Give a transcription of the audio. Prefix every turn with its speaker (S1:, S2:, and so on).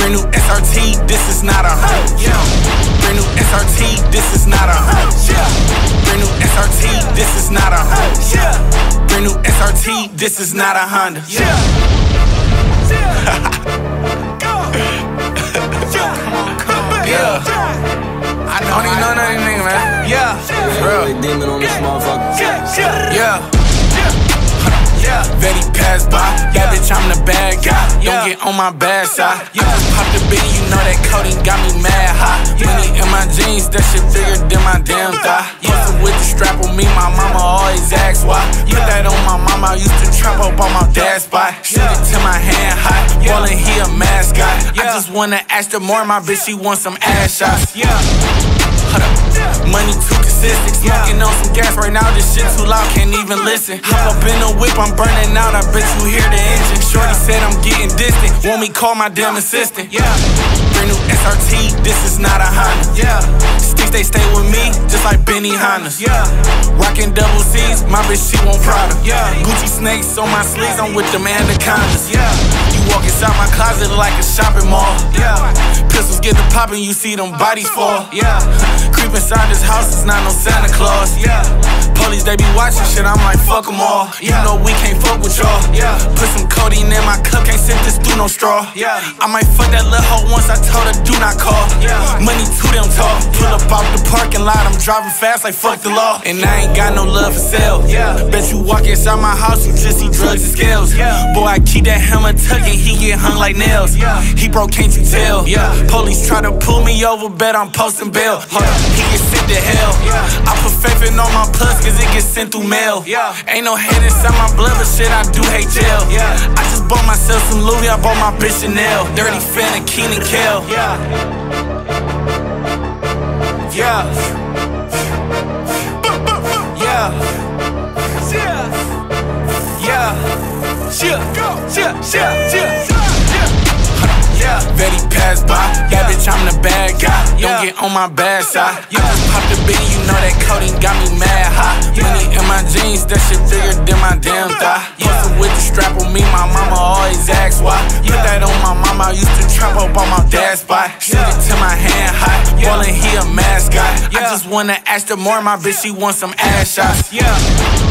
S1: Brand new SRT, this is not a Honda. Yeah. Brand new SRT, this is not a Honda. Yeah. Brand new SRT, this is not a Honda. Yeah. Brand new SRT, this is not a Honda. Yeah. Yeah. I don't even know nothing, nigga, man. Yeah.
S2: Real demon on this motherfucker.
S1: Yeah. Betty passed by, yeah, bitch, I'm the bad guy. Don't get on my bad side. I just popped the bean, you know that codeine got me mad high. Money in my jeans, that shit bigger than my damn thigh. Posted with the strap on me, my mama always asks why. Put that on my mama, I used to trap up on my dad's spot. Shoot it to my hand high, ballin', he a mascot. I just wanna ask her more, my bitch, she want some ass shots. Money too consistent, smoking on some gas right now, this shit too loud, can't even listen. Hop up in the whip, I'm burning out, I bet you hear the engine. Shorty said I'm getting distant, want me call my damn assistant. Brand new SRT, this is not a Honda. Sticks, they stay with me, just like Benny Hannas. Rockin' double C's, my bitch, she want Prada. Gucci snakes on my sleeves, I'm with them anacondas. You walk inside my closet like a shopping mall. Pistols get to poppin', you see them bodies fall. Creep inside this house, it's not no Santa Claus. Police, they be watching shit, I'm like, fuck them all. You know we can't fuck with y'all. Put some codeine in my cup, can't sip this through no straw. I might fuck that little hoe once, I told her do not call. Money to them talk. Pull up out the parking lot, I'm driving fast like fuck the law. And I ain't got no love for sale. Bet you walk inside my house, you just see drugs and scales. Boy, I keep that hammer tucking, he get hung like nails. He broke, can't you tell? Police try to pull me over, bet I'm posting bail. Hold up, he get sent to hell. I put faith in all my plugs, cause it gets sent through mail. Ain't no hate inside my blood, but shit, I do hate jail. I just bought myself some Louis, I bought my bitch Chanel. Dirty Fan and Keenan Kel. Betty passed by, yeah, bitch, I'm the bad guy. Don't get on my bad side. I just popped the bean, you know that codeine got me mad high. Money in my jeans, that shit bigger than my damn thigh. Posted with the strap on me, my mama always asks why. Put that on my mama, I used to trap up on my dad's spot. Shoot it to my hand high, ballin', he a mascot. I just wanna ask her more, my bitch, she want some ass shots.